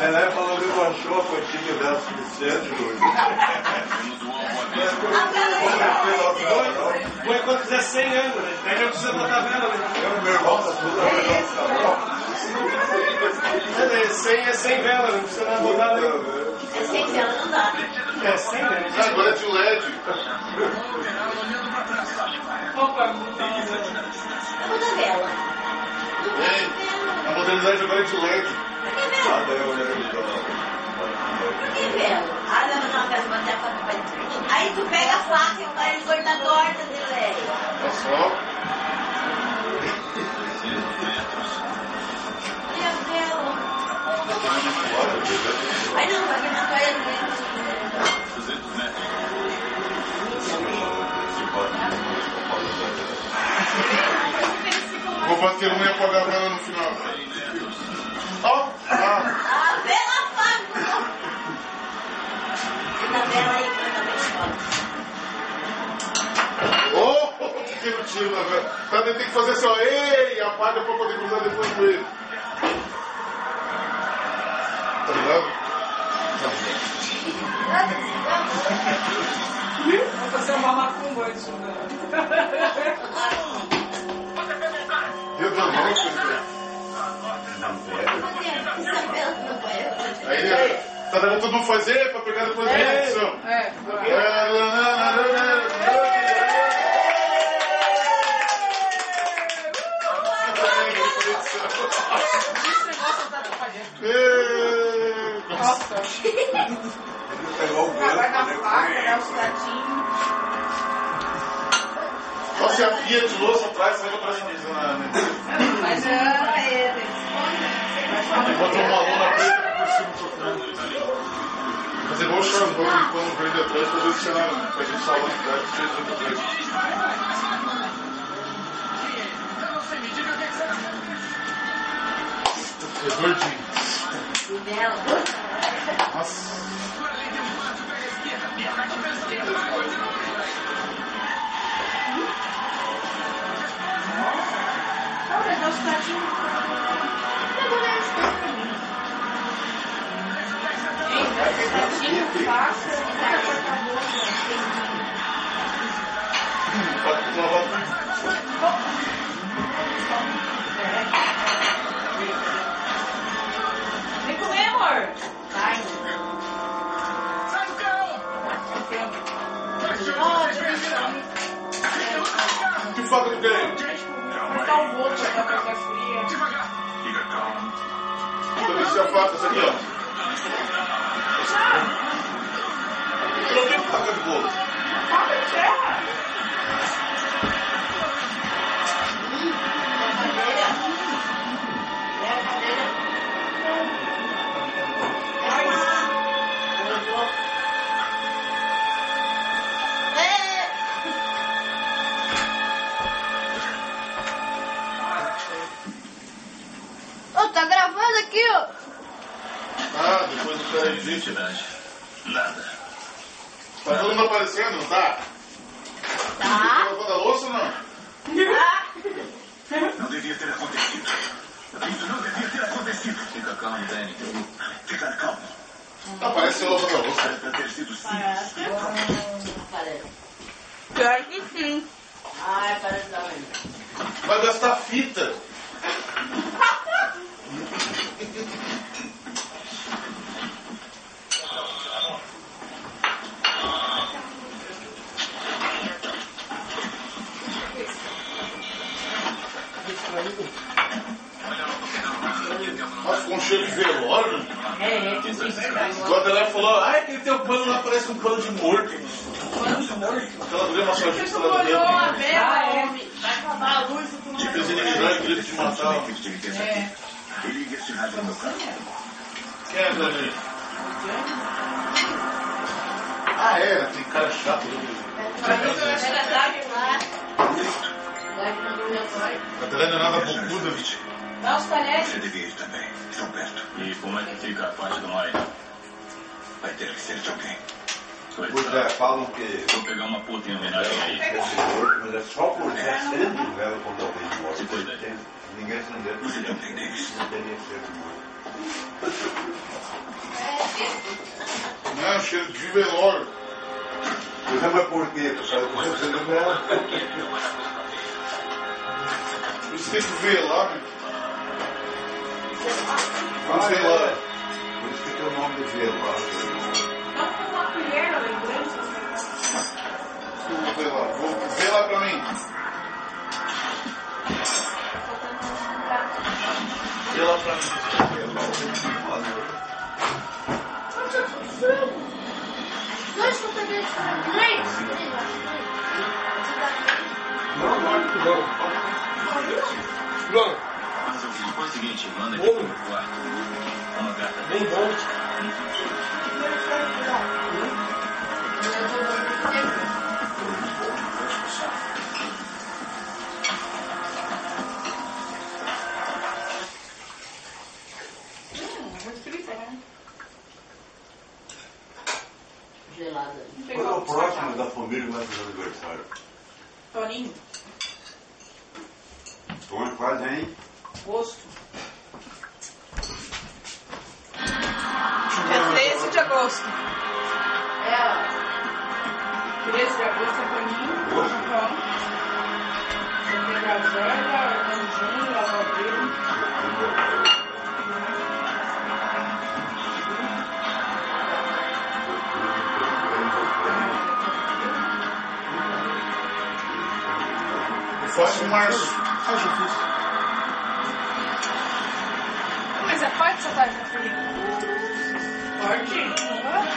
Ela falou que baixou a cotinha dela suficiente hoje. Foi quando fizer 100 anos, né? Aí não precisa botar vela, né? Meu irmão tá tudo É 100 é 100 vela, não precisa botar vela. É 100 vela, não dá. É 100 vela. agora é de LED. Muda vela. Ei, a modernidade agora é de LED. Por que vela? Por que vela? Ah, não, quero bater a foto pra ele. Aí tu pega a faca e vai ele cortar torta de lei. Tá só. E a vela? Aí não, vai queimar a toalha dele. Vou bater uma e apagar a vela no final. Ó, A vela apagou. E na vela aí, põe na vela. oh, que tiro na vela. Tá, tem que fazer assim, ó, ei, apaga pra poder cruzar depois com ele. Tá ligado? Vou fazer uma macumba antes, né? Meu Deus, não, aí, tá dando todo mundo fazer pra pegar depois da edição. Nossa. Vai na faca, dá os gatinhos. Nossa, e a pia de louça atrás, você vai pra cima na Mas botou uma lona preta por cima tocando. Fazer igual o Charles, botou um pano verde atrás pra ver o cenário, pra gente salvar a cidade, fez muito preto. É gordinho. Nossa. olha, dá os gatinhos. Gatinho, faca, vem comer, amor. Vai. Sai do carro! Que faca tu tem? Cortar o outro pra pegar fria. Devagar! Fica calmo. Deixa eu ver se a faca, essa aqui, ó. Eu não tenho faca de bolo. Faca de terra. Tá gravando aqui, ó. Ah, depois do cara existe. Nada. Tá todo mundo aparecendo, não tá? Tá. Tá lavando a louça ou não? Não devia ter acontecido. Isso não devia ter acontecido. Fica calmo, Danny. Ficar calmo. Tá, parece lavando a louça. Parece ter sido sim. Parece. Pior que sim. Ai, parece também. Vai gastar fita. Nossa, ficou um cheiro de velório. Quando ela falou, ai, que teu pano lá parece um pano de morto. Aquela mulher massagista Tu lá molhou a dentro. vela, homem. Vai acabar a luz e tu não Tipo, vai as inimizades que ele te matava. Ligue esse rádio no meu carro. Quem é, Dani? Ah, é, tem cara chato. A Dani não é nada bocuda, bicho. Dá os talheres. Você devia ir também. Estão perto. E como é que fica a parte do Maia? Vai ter que ser de alguém. Pois é, falam que Vou pegar uma puta em homenagem aí. é morto, mas é só por 60 vela quando alguém morre. Se cuida. Ninguém se entendeu. Você não tem deles. Não teria sido morto. cheiro de velório. Usa mais porquê, sabe? Você não dela. Por isso tem que ver lá, né? Por isso que tem o nome de velório. Vamos com uma colher, lembrança. Vê lá, vê lá pra mim. Vê lá pra mim. Dois computadores. Três. Não. Mas o seguinte, manda aqui pro meu quarto. Uma gata bem boa. Muito frita, né? Gelada. Qual é o próximo da família que vai fazer aniversário? Toninho. Tony quase, hein? Agosto. Dia 13 de agosto. Ela. 13 de agosto é Toninho. João. Tem Gazela, Anjinho, Lavadeiro. Eu faço em março. Mas é forte essa tarde, Felipe? Forte?